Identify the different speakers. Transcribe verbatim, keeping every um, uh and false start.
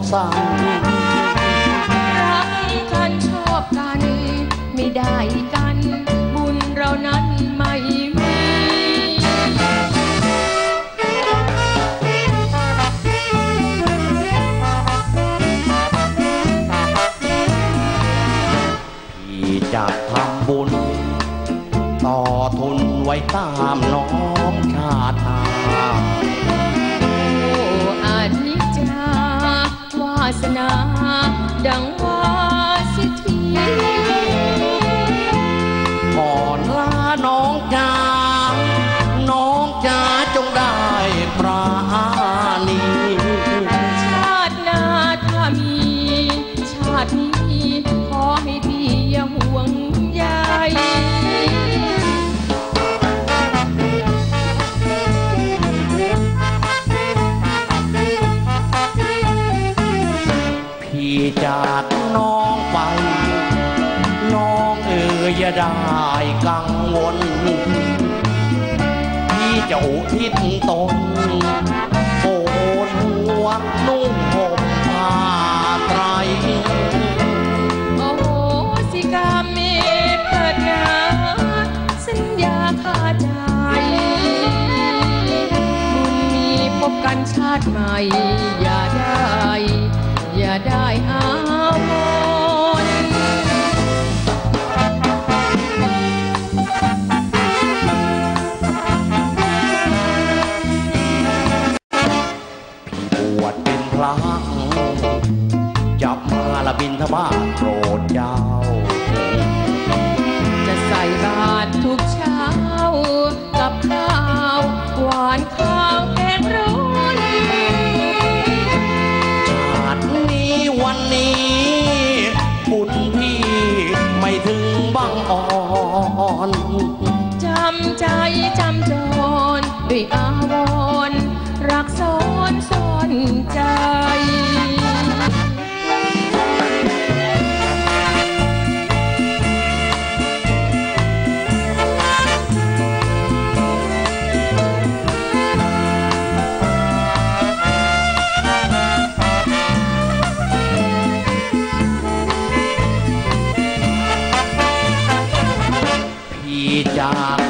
Speaker 1: สั้น
Speaker 2: รักกันชอบกันไม่ได้กันบุญเรานั้นไม่มี
Speaker 1: พี่จะทำบุญต่อทุนไว้ตามน้องชาติ
Speaker 2: อานิจจาวาสนาดังว่าสิทธี
Speaker 1: ก่อนลาน้องจ๋าน้องจ๋าจงได้ปราณี
Speaker 2: ชาติหน้าถ้ามีชาตินี้ขอให้พี่อย่าห่วงใย
Speaker 1: จากน้องไปน้องเอ๋ยอย่าได้กังวลพี่จะอุทิศตนโกนหัวนุ่งห่มผ้าไตร
Speaker 2: โอ้โหสิกามีเปิดนาสัญญาขาดใจบุญมีพบกันชาติใหม่อย่าได้อย่าได้อาวรณ์
Speaker 1: พี่บวชเป็นพระจับมาละบิณฑบาตโปรดเจ้า
Speaker 2: จะใส่บาตรทุกเช้ากับข้าวหวานข้าวแกงร้อน
Speaker 1: วันนี้บุญพี่ไม่ถึงบางอ่อน
Speaker 2: จำใจจำจรด้วยอาวรณ์รักซ้อนซ่อนใจ
Speaker 1: จาก